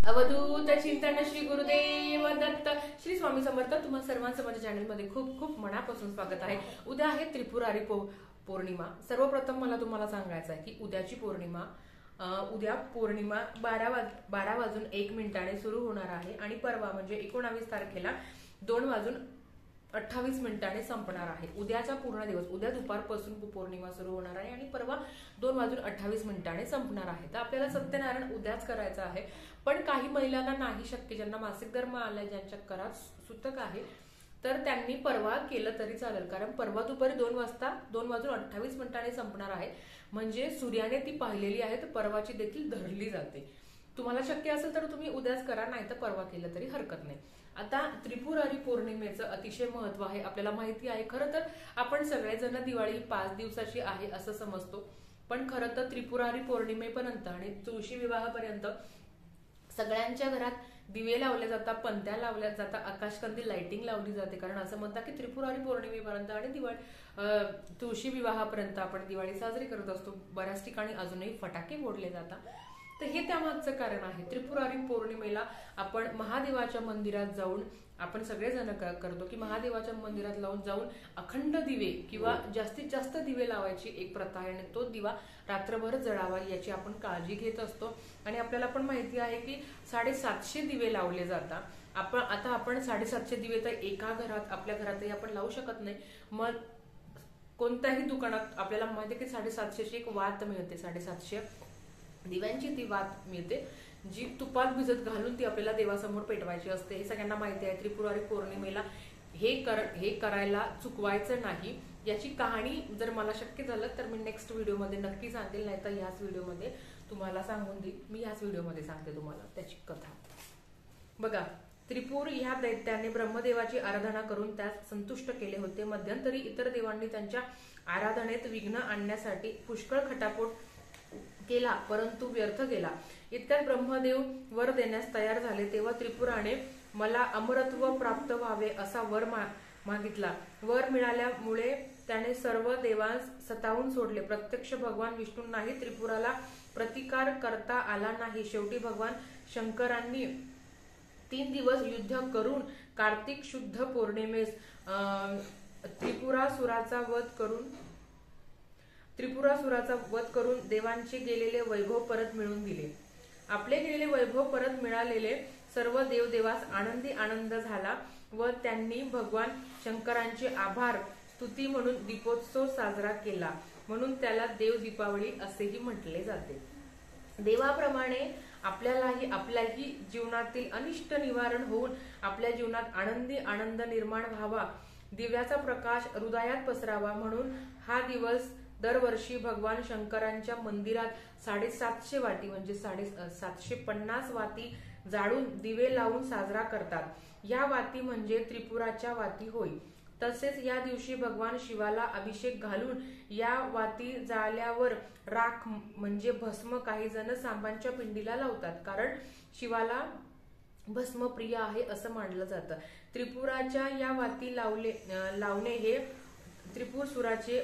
अवधूत चिंतन श्री गुरुदेव दत्त श्री स्वामी समर्थ। तुम्हा सर्वांचं माझ्या चॅनलमध्ये खूप खूप मनापासून स्वागत आहे। उद्या आहे त्रिपुरारी पौर्णिमा। सर्वप्रथम मला तुम्हाला सांगायचं आहे की उद्याची पौर्णिमा उद्या पौर्णिमा 12:01 सुरू होणार आहे आणि परवा म्हणजे 19 तारखेला 2:28 संपणार आहे। उद्याचा पूर्ण दिवस उद्या दुपारपासून पौर्णिमा सुरू होणार आहे आणि परवा 2:28 संपणार आहे। तर आपल्याला सत्यनारायण उद्याच करायचं आहे, पण काही महिलांना नाही शक्य, ज्यांना मासिक धर्म आलाय, ज्यांच्या घरात सुतक आहे, तर त्यांनी परवा केलं तरी चालेल, कारण परवा दुपारी 2:28 संपणार आहे। म्हणजे सूर्याने ती पाहिलेली आहे, तर परवाची देखील धरली जाते। तुम्हाला शक्य असेल तर तुम्ही उद्याच करा, नाही तर परवा केलं तरी हरकत नाही। आता त्रिपुरारी पौर्णिमेचं अतिशय महत्व आहे, आपल्याला माहिती आहे। खरं तर आपण सगळेजण दिवाळी 5 दिवसाची आहे असं समजतो, पण खरं तर त्रिपुरारी पौर्णिमेपर्यंत आणि तुळशी विवाहापर्यंत सगळ्यांच्या घरात दिवे लावले जातात, पंत्या लावल्या जातात, आकाशकंदील लाइटिंग लावली जाते। कारण असं म्हणतात की त्रिपुरारी पौर्णिमेपर्यंत आणि तुळशी विवाहापर्यंत आपण दिवाळी साजरी करत असतो। बऱ्याच ठिकाणी अजूनही फटाके फोडले जातात, तर हे त्यामागचं कारण आहे। त्रिपुरारी पौर्णिमेला आपण महादेवाच्या मंदिरात जाऊन आपण सगळेजण करतो की महादेवाच्या मंदिरात जाऊन अखंड दिवे किंवा जास्तीत जास्त दिवे लावायची एक प्रथा आहे आणि तो दिवा रात्रभर जळावा याची आपण काळजी घेत असतो। आणि आपल्याला पण माहिती आहे की 750 दिवे लावले जातात। आपण 750 दिवे तर एका घरात आपल्या घरातही आपण लावू शकत नाही। मग कोणत्याही दुकानात आपल्याला माहिती आहे की 750 एक वात मिळते, 750 दिव्यांची ती वात मिळते, जी तुपात भिजत घालून ती आपल्याला देवासमोर पेटवायची असते। हे सगळ्यांना माहिती आहे। त्रिपुरारी पौर्णिमेला हे करायला चुकवायचं नाही। याची कहाणी जर मला शक्य झालं तर मी नेक्स्ट व्हिडिओमध्ये नक्की सांगेल, नाही तर ह्याच व्हिडिओमध्ये तुम्हाला सांगून देईल। मी ह्याच व्हिडिओमध्ये सांगते तुम्हाला त्याची कथा। बघा, त्रिपुर ह्या दैत्याने ब्रह्मदेवाची आराधना करून त्यास संतुष्ट केले होते। मध्यंतरी इतर देवांनी त्यांच्या आराधनेत विघ्न आणण्यासाठी पुष्कळ खटापट केला, परंतु व्यर्थ गेला। इतक्यात ब्रह्मदेव वर देण्यास तयार झाले, तेव्हा त्रिपुराने मला अमरत्व प्राप्त व्हावे असा वर मागितला। वर मिळाल्यामुळे त्याने सर्व देवांस सतावून सोडले। प्रत्यक्ष भगवान विष्णूंनाही त्रिपुराला प्रतिकार करता आला नाही। शेवटी भगवान शंकरांनी 3 दिवस युद्ध करून कार्तिक शुद्ध पौर्णिमेस त्रिपुरासुराचा वध करून देवांचे गेलेले वैभव परत मिळवून दिले। आपले गेलेले वैभव परत मिळालेले सर्व देवदेवास आनंद झाला व त्यांनी भगवान शंकरांचे आभार स्तुती म्हणून दीपोत्सव साजरा केला, म्हणून त्याला देव दीपावली असेही म्हटले जाते। देवाप्रमाणे आपल्याही जीवनातील अनिष्ट निवारण होऊन आपल्या जीवनात आनंद निर्माण व्हावा, दिव्याचा प्रकाश हृदयात पसरावा, म्हणून हा दिवस दरवर्षी भगवान शंकरांच्या मंदिरात 750 वाती म्हणजे 750 वाती जाळून दिवे लावून साजरा करतात। या वाती म्हणजे त्रिपुराच्या वाती होय। तसेच या दिवशी भगवान शिवाला अभिषेक घालून या वाती जाळल्यावर राख म्हणजे भस्म काही जण सांबांच्या पिंडीला लावतात, कारण शिवाला भस्म प्रिय आहे असं मानलं जातं। त्रिपुराच्या या वाती लावणे हे त्रिपुरसुराचे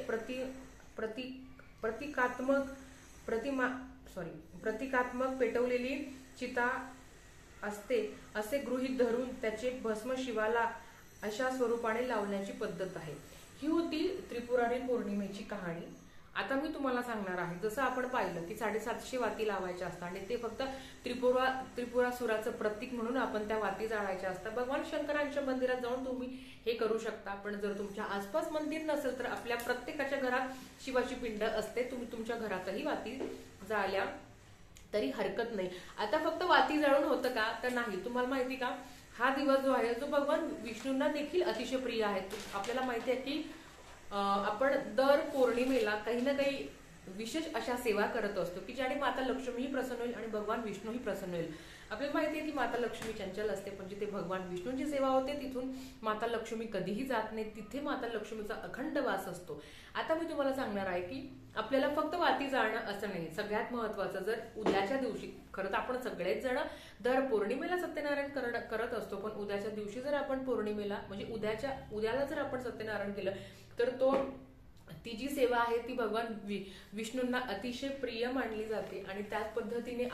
प्रतिकात्मक पेटवलेली चिता असते असे गृहीत धरून त्याचे भस्म शिवाला अशा स्वरूपाने लावण्याची पद्धत आहे। ही होती त्रिपुरारी पौर्णिमेची कहाणी। आता मी तुम्हाला सांगणार आहे, जसं आपण पाहिलं की 750 वाती लावायच्या असतात आणि ते फक्त त्रिपुरासुराचं प्रतीक म्हणून आपण त्या वाती जाळायच्या असतात। भगवान शंकरांच्या मंदिरात जाऊन तुम्ही हे करू शकता, पण जर तुमच्या आसपास मंदिर नसेल तर आपल्या प्रत्येकाच्या घरात शिवाची पिंड असते, तुम्ही तुमच्या घरातही वाती जाळल्या तरी हरकत नाही। आता फक्त वाती जाळून होतं का? तर नाही। तुम्हाला माहिती का, हा दिवस जो आहे जो भगवान विष्णूंना देखील अतिशय प्रिय आहे। आपल्याला माहिती आहे की आपण दर पौर्णिमेला काही ना काही विशेष अशा सेवा करत असतो की ज्याने माता लक्ष्मीही प्रसन्न होईल आणि भगवान विष्णूही प्रसन्न होईल। आपल्याला माहिती आहे की माता लक्ष्मी चंचल असते, पण जिथे भगवान विष्णूंची सेवा होते तिथून माता लक्ष्मी कधीही जात नाही, तिथे माता लक्ष्मीचा अखंड वास असतो। आता मी तुम्हाला सांगणार आहे की आपल्याला फक्त वाती जाळणं असं नाही, सगळ्यात महत्वाचं जर उद्याच्या दिवशी, खरं तर आपण सगळेच जण दर पौर्णिमेला सत्यनारायण करत असतो, पण उद्याच्या दिवशी जर आपण पौर्णिमेला म्हणजे उद्याला जर आपण सत्यनारायण केलं तर तो ती जी सेवा आहे ती भगवान विष्णूंना अतिशय प्रिय मानली जाते आणि त्याच पद्धतीने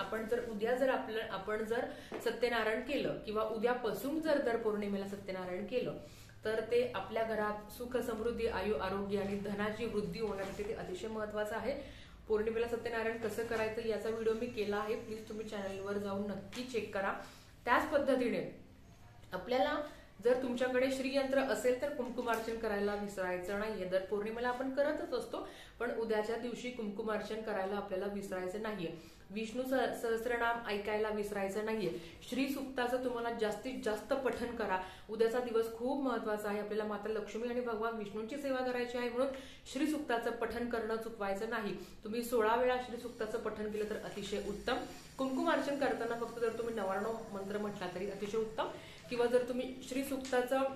आपण जर सत्यनारायण केलं किंवा उद्यापासून जर पौर्णिमेला सत्यनारायण केलं तर ते आपल्या घरात सुख समृद्धी आयु आरोग्य आणि धनाची वृद्धी होण्यासाठी ते अतिशय महत्वाचं आहे. पौर्णिमेला सत्यनारायण कसं करायचं याचा व्हिडिओ मी केला आहे, प्लीज तुम्ही चॅनलवर जाऊन नक्की चेक करा. त्याच पद्धतीने आपल्याला जर तुमच्याकडे श्रीयंत्र असेल तर कुंकुमार्चन करायला विसरायचं नाहीये. दर पौर्णिमेला आपण करतच असतो, पण उद्याच्या दिवशी कुंकुमार्चन करायला आपल्याला विसरायचं नाहीये. विष्णू सहस्रनाम ऐकायला विसरायचं नाहीये. श्री सुक्ताचं तुम्हाला जास्तीत जास्त पठण करा. उद्याचा दिवस खूप महत्वाचा आहे. आपल्याला माता लक्ष्मी आणि भगवान विष्णूंची सेवा करायची आहे, म्हणून श्री सुक्ताचं पठण करणं चुकवायचं नाही. तुम्ही 16 वेळा श्री सुक्ताचं पठण केलं तर अतिशय उत्तम. कुंकुमार्चन करताना फक्त जर तुम्ही 99 मंत्र म्हटला तरी अतिशय उत्तम, किंवा जर तुम्ही श्री सुक्ताचं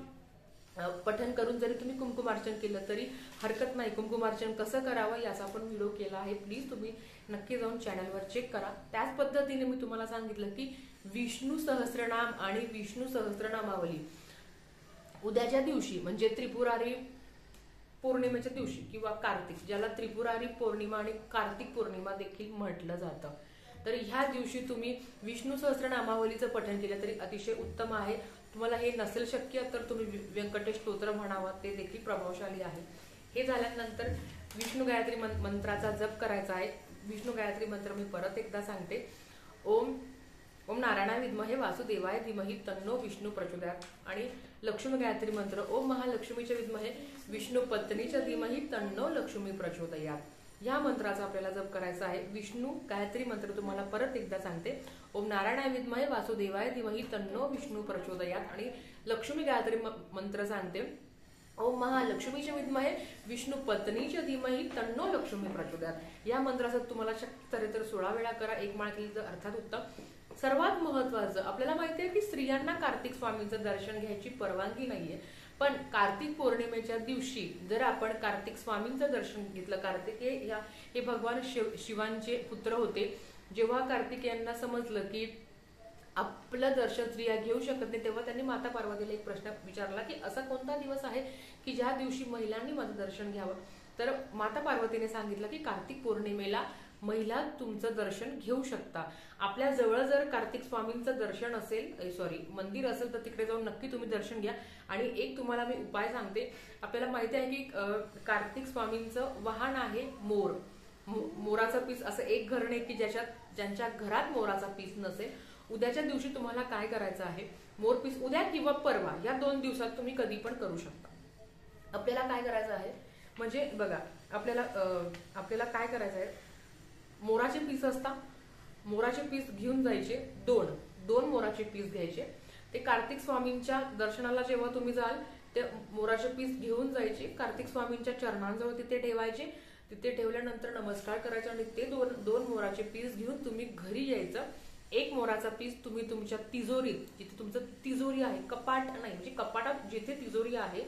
पठण करून जरी तुम्ही कुंकुमार्चन केलं तरी हरकत नाही. कुंकुमार्चन कसं करावं याचा आपण व्हिडिओ केला आहे, प्लीज तुम्ही नक्की जाऊन चॅनलवर चेक करा. त्याच पद्धतीने मी तुम्हाला सांगितलं की विष्णू सहस्रनाम आणि विष्णू सहस्रनामावली उद्याच्या दिवशी म्हणजे त्रिपुरारी पौर्णिमेच्या दिवशी किंवा कार्तिक, ज्याला त्रिपुरारी पौर्णिमा आणि कार्तिक पौर्णिमा देखील म्हटलं जातं, तर ह्या दिवशी तुम्ही विष्णू सहस्रनामावलीचं पठण केलं तरी अतिशय उत्तम आहे. तुम्हाला हे नसेल शक्य तर तुम्ही व्यंकटेश स्तोत्र म्हणावा, ते देखील प्रभावशाली आहे. हे झाल्यानंतर विष्णू गायत्री मंत्राचा जप करायचा आहे. विष्णू गायत्री मंत्र मी परत एकदा सांगते. ओम ओम नारायणाय विद्महे वासुदेवाय धीमहि तन्नो विष्णू प्रचोदयात्. आणि लक्ष्मी गायत्री मंत्र ओम महालक्ष्मीच्या विद्महे विष्णू पत्नीच्या धीमहि तन्नो लक्ष्मी प्रचोदयात्. या मंत्राचा आपल्याला जप करायचा आहे. विष्णू गायत्री मंत्र तुम्हाला परत एकदा सांगते. ओम नारायणाय विद्महे वासुदेवाय धीमहि तन्नो विष्णू प्रचोदयात्. आणि लक्ष्मी गायत्री मंत्र सांगते. ओम महालक्ष्मीच्या विद्महे विष्णू पत्नीच्या धीमहि तन्नो लक्ष्मी प्रचोदयात्. या मंत्राचा तुम्हाला शक्य तर 16 वेळा करा. एक माळ केली तर अर्थात उत्तम. सर्वात महत्वाचं, आपल्याला माहिती आहे की स्त्रियांना कार्तिक स्वामींचं दर्शन घ्यायची परवानगी नाहीये, पण कार्तिक पौर्णिमेच्या दिवशी जर आपण कार्तिक स्वामींचं दर्शन घेतलं, कार्तिकेय हे भगवान शिवांचे पुत्र होते. जेव्हा कार्तिकेयांना समजलं की आपलं दर्शन स्त्रिया घेऊ शकत नाही, तेव्हा त्यांनी माता पार्वतीला एक प्रश्न विचारला की असा कोणता दिवस आहे की ज्या दिवशी महिलांनी माझं दर्शन घ्यावं. तर माता पार्वतीने सांगितलं की कार्तिक पौर्णिमेला महिला तुमचं दर्शन घेऊ शकता. आपल्या जवळ जर कार्तिक स्वामींचं दर्शन असेल, मंदिर असेल तर तिकडे जाऊन नक्की तुम्ही दर्शन घ्या. आणि एक तुम्हाला मी उपाय सांगते. आपल्याला माहिती आहे की कार्तिक स्वामींचं वाहन आहे मोर. मोराचं पीस असं एक घर नाही की ज्यांच्या घरात मोराचा पीस नसेल. उद्याच्या दिवशी तुम्हाला काय करायचं आहे, मोर पीस उद्या किंवा परवा या 2 दिवसात तुम्ही कधी पण करू शकता. आपल्याला काय करायचं आहे म्हणजे बघा, आपल्याला काय करायचं आहे, मोराचे पीस असतात, मोराचे पीस घेऊन जायचे. दोन मोराचे पीस घ्यायचे. ते कार्तिक स्वामींच्या दर्शनाला जेव्हा तुम्ही जाल ते मोराचे पीस घेऊन जायचे, कार्तिक स्वामींच्या चरणांजवळ तिथे ठेवायचे. तिथे ठेवल्यानंतर नमस्कार करायचा आणि ते दोन मोराचे पीस घेऊन तुम्ही घरी यायचं. एक मोराचा पीस तुम्ही तुमच्या तिजोरीत, जिथे तुमचं तिजोरी आहे, कपाट नाही म्हणजे कपाटात जिथे तिजोरी आहे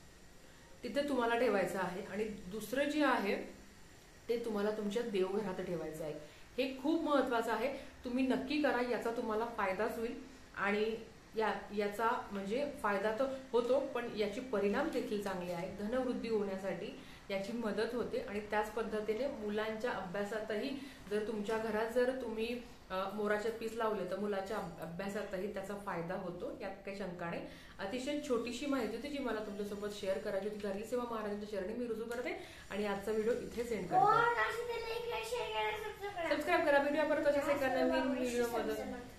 तिथे तुम्हाला ठेवायचं आहे. आणि दुसरं जे आहे ते तुम्हाला तुमच्या देवघरात ठेवायचं आहे. हे खूप महत्वाचं आहे. तुम्ही नक्की करा, याचा तुम्हाला फायदाच होईल. आणि याचा म्हणजे फायदा तर होतो, पण याचे परिणाम देखील चांगले आहेत. धनवृद्धी होण्यासाठी याची मदत होते. आणि त्याच पद्धतीने मुलांच्या अभ्यासातही जर तुमच्या घरात जर तुम्ही मोराचे पीस लावले तर मुलाच्या अभ्यासातही त्याचा फायदा होतो, यात काही शंका नाही. अतिशय छोटीशी माहिती होती जी मला तुमच्यासोबत शेअर करायची होती. घरी सेवा महाराजांच्या चरणी मी रुजू करते आणि आजचा व्हिडिओ इथे सेंड करते. सबस्क्राईब करा. व्हिडिओ परत अशाच एका नवीन व्हिडिओ मध्ये